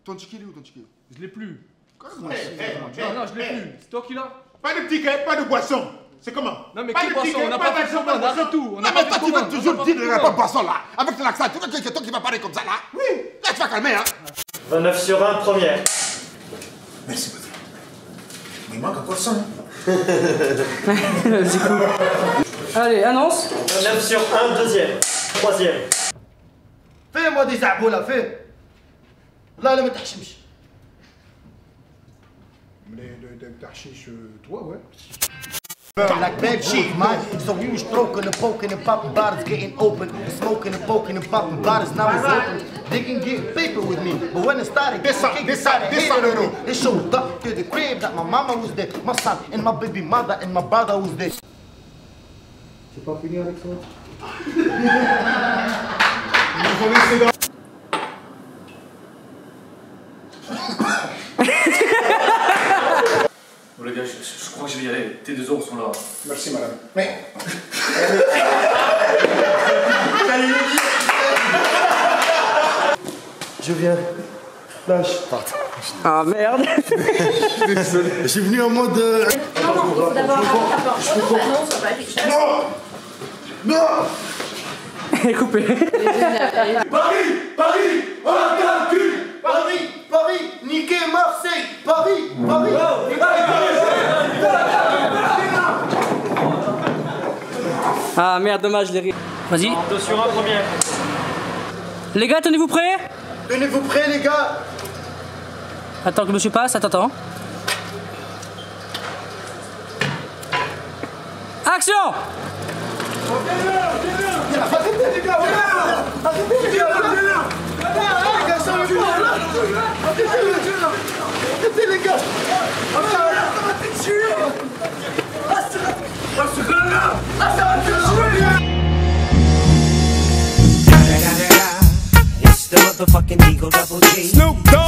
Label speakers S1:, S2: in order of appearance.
S1: Ton ticket, il est où ton ticket?
S2: Je l'ai plus.
S1: Non,
S2: Non, je l'ai plus. C'est toi qui l'as?
S3: Pas de ticket, pas de boisson. C'est comment?
S2: Non, mais
S3: pas
S2: quelle
S3: de
S2: boisson?
S3: ticket,
S2: On n'a
S3: pas
S2: pas fait de commande, arrête tout.
S1: mais toi, tu veux toujours dire qu'il n'y a pas de boisson là. Avec ton accent, tu veux que c'est toi qui vas parler comme ça là? Oui. Là, tu vas calmer, hein.
S4: 29 sur 1, première.
S3: Merci, patron. Mais il manque encore 100.
S5: Vas-y, cool. Allez, annonce.
S4: 29 sur 1, deuxième. Troisième.
S6: Fais-moi des abos là, fais. Là, là, ما تحشمش.
S3: Toi, ouais.
S6: Like bad shit, man. So we was stroking and poking and popping bottles, getting open, smoking and poking and popping bottles. Now it's open. They can get paper with me, but when it started, they showed up to the crib that my mama was there, my son and my baby mother and my brother was there.
S3: C'est pas fini avec toi?
S2: Bon les gars, je crois que je vais y aller. Tes 2 euros sont là.
S3: Merci, madame. Mais...
S6: Je viens. Lâche.
S5: Ah merde.
S6: Je suis venu en mode.
S7: Non, il faut d'abord avoir ta porte. Non, ça va être.
S6: Non.
S5: Coupé.
S6: Paris, on la calcule. Paris, niquez Marseille. Paris.
S5: Ah merde, dommage, les rires. Vas-y.
S4: 2 sur 1, première.
S5: Les gars, tenez-vous prêts?
S6: Tenez-vous prêts, les gars.
S5: Attends que le monsieur passe, attends. Action!
S8: It's the motherfucking Eagle Double G.
S1: Snoop Dogg.